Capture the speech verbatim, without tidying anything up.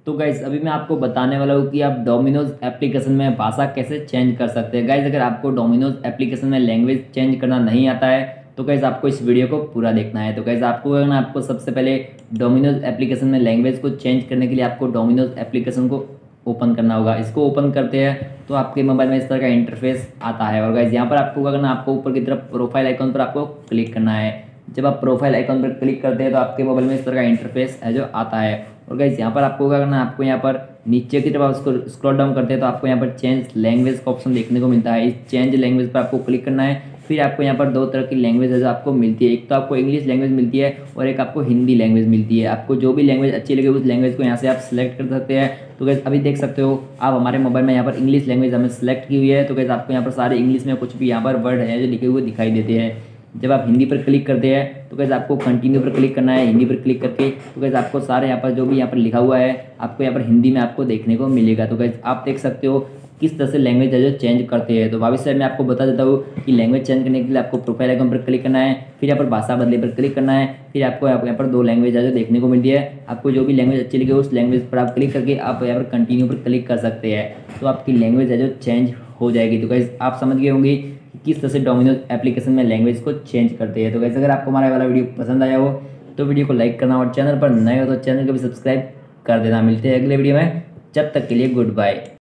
तो गाइज अभी मैं आपको बताने वाला हूँ कि आप डोमिनोज एप्लीकेशन में भाषा कैसे चेंज कर सकते हैं। गाइज अगर आपको डोमिनोज एप्लीकेशन में लैंग्वेज चेंज करना नहीं आता है तो गाइज आपको इस वीडियो को पूरा देखना है। तो गाइज आपको करना आपको सबसे पहले डोमिनोज एप्लीकेशन में लैंग्वेज को चेंज करने के लिए आपको डोमिनोज एप्लीकेशन को ओपन करना होगा। इसको ओपन करते हैं तो आपके मोबाइल में इस तरह का इंटरफेस आता है। और गाइज यहाँ पर आपको क्या करना है, आपको ऊपर की तरफ प्रोफाइल आइकॉन पर आपको क्लिक करना है। जब आप प्रोफाइल आइकॉन पर क्लिक करते हैं तो आपके मोबाइल में इस तरह का इंटरफेस है जो आता है। और गाइज यहाँ पर आपको क्या करना है, आपको यहाँ पर नीचे की तरफ आप उसको स्क्रॉल डाउन करते हैं तो आपको यहाँ पर चेंज लैंग्वेज का ऑप्शन देखने को मिलता है। इस चेंज लैंग्वेज पर आपको क्लिक करना है। फिर आपको यहाँ पर दो तरह की लैंग्वेज है जो आपको मिलती है। एक तो आपको इंग्लिश लैंग्वेज मिलती है और एक आपको हिंदी लैंग्वेज मिलती है। आपको जो भी लैंग्वेज अच्छी लगे उस लैंग्वेज को यहाँ से आप सिलेक्ट कर सकते हैं। तो गाइज अभी देख सकते हो आप हमारे मोबाइल में यहाँ पर इंग्लिश लैंग्वेज हमें सेलेक्ट की हुई है। तो गाइज आपको यहाँ पर सारे इंग्लिश में कुछ भी यहाँ पर वर्ड है जो लिखे हुए दिखाई देते हैं। जब आप हिंदी पर क्लिक करते हैं तो गाइस आपको कंटिन्यू पर क्लिक करना है। हिंदी पर क्लिक करके तो गाइस आपको सारे यहाँ पर जो भी यहाँ पर लिखा हुआ है आपको यहाँ पर हिंदी में आपको देखने को मिलेगा। तो गाइस आप देख सकते हो किस तरह से लैंग्वेज है जो चेंज करते हैं। तो भविष्य में आपको बता देता हूँ कि लैंग्वेज चेंज करने के लिए आपको प्रोफाइल आइकन पर क्लिक करना है। फिर यहाँ पर भाषा बदले पर क्लिक करना है। फिर आपको यहाँ पर दो लैंग्वेज है जो देखने को मिलती है। आपको जो भी लैंग्वेज अच्छी लगे उस लैंग्वेज पर आप क्लिक करके आप यहाँ पर कंटिन्यू पर क्लिक कर सकते हैं। तो आपकी लैंग्वेज है जो चेंज हो जाएगी। तो गाइस आप समझ गए होंगे किस तरह से डोमिनोज एप्लीकेशन में लैंग्वेज को चेंज करते हैं। तो गाइस अगर आपको हमारा वाला वीडियो पसंद आया हो तो वीडियो को लाइक करना और चैनल पर नए हो तो चैनल को भी सब्सक्राइब कर देना। मिलते हैं अगले वीडियो में, जब तक के लिए गुड बाय।